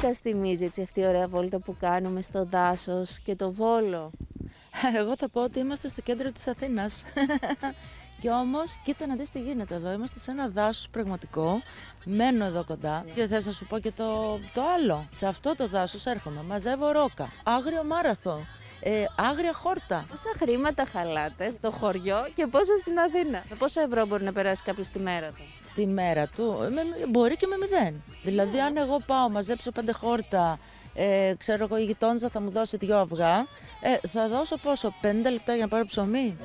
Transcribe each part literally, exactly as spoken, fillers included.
σας θυμίζει έτσι αυτή η ωραία βόλτα που κάνουμε στο δάσος και το Βόλο? Εγώ θα πω ότι είμαστε στο κέντρο της Αθήνας. Και όμως, κοίτα να δεις τι γίνεται εδώ. Είμαστε σε ένα δάσος πραγματικό. Μένω εδώ κοντά. Και θες να σου πω και το, το άλλο. Σε αυτό το δάσος έρχομαι. Μαζεύω ρόκα. Άγριο μάραθο. Ε, άγρια χόρτα. Πόσα χρήματα χαλάτε στο χωριό και πόσα στην Αθήνα? Με πόσα ευρώ μπορεί να περάσει κάποιος τη μέρα του? Τη μέρα του με, μπορεί και με μηδέν. Δηλαδή, αν εγώ πάω μαζέψω πέντε χόρτα, ε, ξέρω εγώ η γειτόνισσα θα μου δώσει δυο αυγά, ε, θα δώσω πόσο, πενήντα λεπτά για να πάρω ψωμί.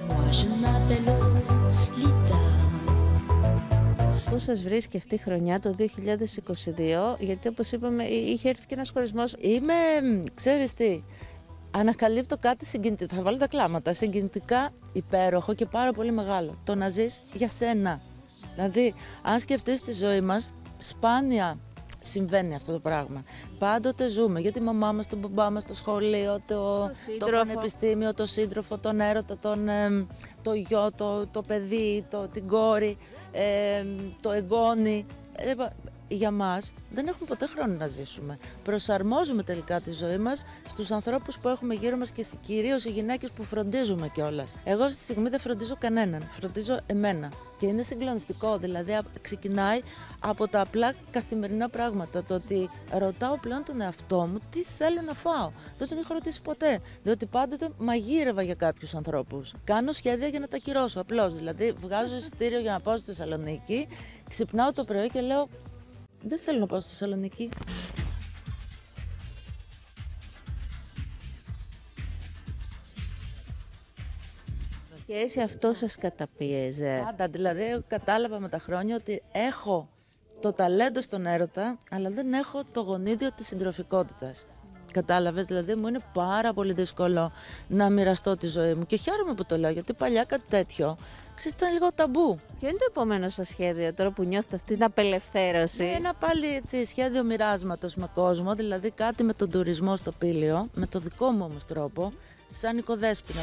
Πώς σας βρίσκει αυτή η χρονιά το δύο χιλιάδες είκοσι δύο, γιατί όπως είπαμε είχε έρθει και ένας χωρισμός. Είμαι, ξέρεις τι, ανακαλύπτω κάτι συγκινητικό, θα βάλω τα κλάματα, συγκινητικά υπέροχο και πάρα πολύ μεγάλο. Το να ζεις για σένα. Δηλαδή, αν σκεφτείς τη ζωή μας, σπάνια συμβαίνει αυτό το πράγμα. Πάντοτε ζούμε για τη μαμά μας, τον μπαμπά μας, το σχολείο, το, το, το πανεπιστήμιο, το σύντροφο, τον έρωτα, τον, ε, το γιο, το, το παιδί, το, την κόρη, ε, το εγγόνι. Ε, για μας δεν έχουμε ποτέ χρόνο να ζήσουμε. Προσαρμόζουμε τελικά τη ζωή μας στους ανθρώπους που έχουμε γύρω μας και κυρίως οι γυναίκες που φροντίζουμε κιόλας. Εγώ αυτή τη στιγμή δεν φροντίζω κανέναν, φροντίζω εμένα. Και είναι συγκλονιστικό, δηλαδή ξεκινάει από τα απλά καθημερινά πράγματα. Το ότι ρωτάω πλέον τον εαυτό μου τι θέλω να φάω. Δεν τον έχω ρωτήσει ποτέ, διότι πάντοτε μαγείρευα για κάποιους ανθρώπους. Κάνω σχέδια για να τα ακυρώσω, απλώς. Δηλαδή βγάζω εισιτήριο για να πάω στη Θεσσαλονίκη, ξυπνάω το πρωί και λέω δεν θέλω να πάω στη Θεσσαλονίκη. Και έτσι αυτό σας καταπίεζε? Πάντα, δηλαδή κατάλαβα με τα χρόνια ότι έχω το ταλέντο στον έρωτα, αλλά δεν έχω το γονίδιο της συντροφικότητας. Κατάλαβες, δηλαδή μου είναι πάρα πολύ δύσκολο να μοιραστώ τη ζωή μου και χαίρομαι που το λέω, γιατί παλιά κάτι τέτοιο ήταν λίγο ταμπού. Ποιο είναι το επόμενο σας σχέδιο τώρα που νιώθετε αυτή την απελευθέρωση? Ένα πάλι έτσι, σχέδιο μοιράσματος με κόσμο, δηλαδή κάτι με τον τουρισμό στο Πήλιο, με το δικό μου όμως τρόπο, σαν οικοδέσποινα.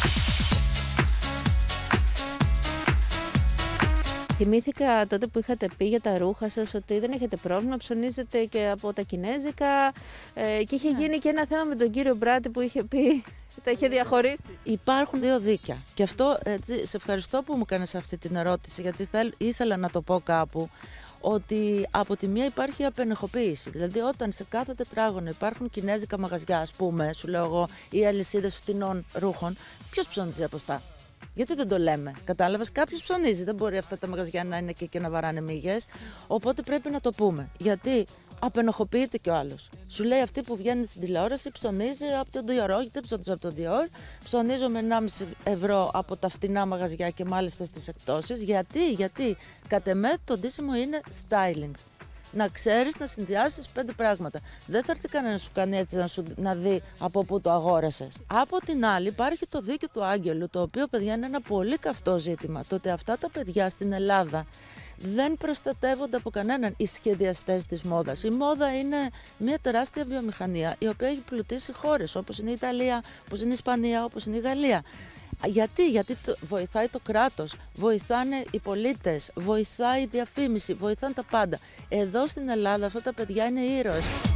Θυμήθηκα τότε που είχατε πει για τα ρούχα σας ότι δεν έχετε πρόβλημα, ψωνίζετε και από τα κινέζικα ε, και είχε yeah. γίνει και ένα θέμα με τον κύριο Μπράτη που είχε πει, τα είχε διαχωρίσει. Υπάρχουν δύο δίκαια και αυτό, έτσι, σε ευχαριστώ που μου κάνεις αυτή την ερώτηση, γιατί θέλ, ήθελα να το πω κάπου, ότι από τη μία υπάρχει απενεχοποίηση. Δηλαδή, όταν σε κάθε τετράγωνο υπάρχουν κινέζικα μαγαζιά, ας πούμε, σου λέω εγώ, ή αλυσίδες φτηνών ρούχων, ποιος ψωνίζει από αυτά? Γιατί δεν το λέμε? Κατάλαβες, κάποιος ψωνίζει. Δεν μπορεί αυτά τα μαγαζιά να είναι εκεί και να βαράνε μύγες. Οπότε πρέπει να το πούμε. Γιατί απενοχοποιείται και ο άλλος. Σου λέει αυτή που βγαίνει στην τηλεόραση ψωνίζει από τον Dior. Όχι, δεν ψωνίζω από τον Dior. Ψωνίζω με ενάμιση ευρώ από τα φτηνά μαγαζιά και μάλιστα στις εκπτώσεις. Γιατί, γιατί κατ' εμέ το ντύσιμο είναι styling. Να ξέρεις να συνδυάσεις πέντε πράγματα. Δεν θα έρθει κανένα να σου κάνει έτσι να, σου, να δει από πού το αγόρασες. Από την άλλη υπάρχει το δίκαιο του Άγγελου, το οποίο, παιδιά, είναι ένα πολύ καυτό ζήτημα. Το ότι αυτά τα παιδιά στην Ελλάδα δεν προστατεύονται από κανέναν, οι σχεδιαστές της μόδας. Η μόδα είναι μια τεράστια βιομηχανία η οποία έχει πλουτίσει χώρες όπως είναι η Ιταλία, όπως είναι η Ισπανία, όπως είναι η Γαλλία. Γιατί, γιατί το, βοηθάει το κράτος, βοηθάνε οι πολίτες, βοηθάει η διαφήμιση, βοηθάνε τα πάντα. Εδώ στην Ελλάδα αυτά τα παιδιά είναι ήρωες.